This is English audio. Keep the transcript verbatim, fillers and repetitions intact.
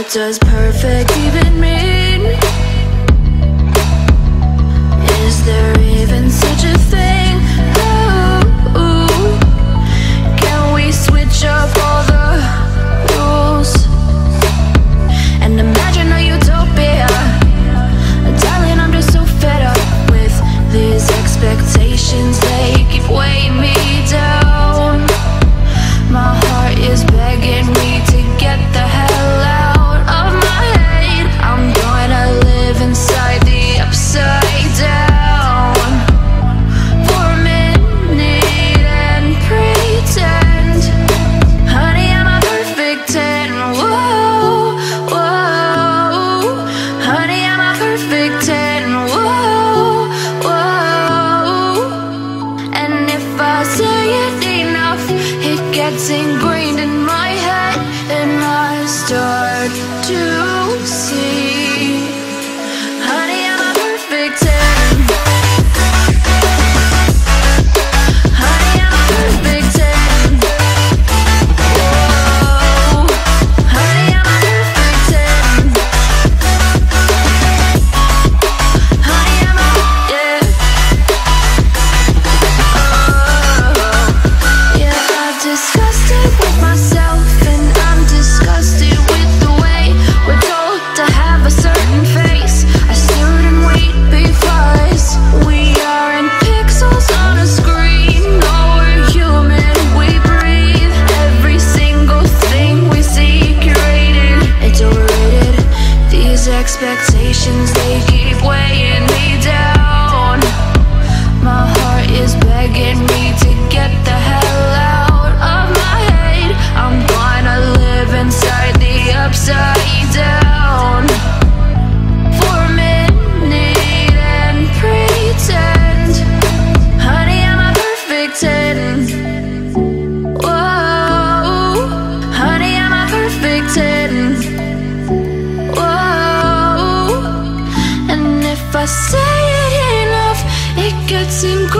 does perfect even mean? Is there even such a thing? Ooh, can we switch up all the rules and imagine a utopia? Darling, I'm just so fed up with these expectations. They keep weighing me down. My heart is begging me to get the hell out of my head. I'm gonna live inside the upside down for a minute and pretend, honey, I'm a perfect ten. Whoa, whoa, honey, I'm a perfect ten. Whoa, whoa, and if I say it enough, it gets ingrained in my head, and I start to see, honey, I'm a perfect ten. Honey, I'm a perfect ten. Whoa, honey, I'm a perfect ten. Honey, I'm a, yeah. Oh, yeah, I've discussed it with myself, and I'm disgusted with the way we're told to have a certain face, a certain weight, because we aren't pixels on a screen. No, we're human, we breathe. Every single thing we see curated, it's overrated. These expectations, they keep weighing me down. My heart is begging me to get the hell out of my head. I'm gonna live inside the upside down for a minute and pretend, honey, I'm a perfect ten. Whoa, honey, I'm a perfect ten. Whoa, and if I say it enough, it gets ingrained